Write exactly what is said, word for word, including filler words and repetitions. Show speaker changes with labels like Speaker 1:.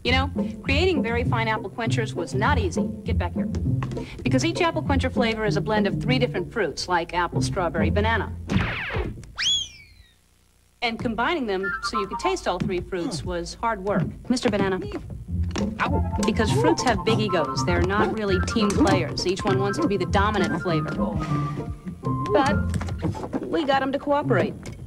Speaker 1: You know, creating very fine apple quenchers was not easy. Get back here. Because each apple quencher flavor is a blend of three different fruits, like apple, strawberry, banana. And combining them so you could taste all three fruits was hard work. Mister Banana. Because fruits have big egos. They're not really team players. Each one wants to be the dominant flavor. But we got them to cooperate.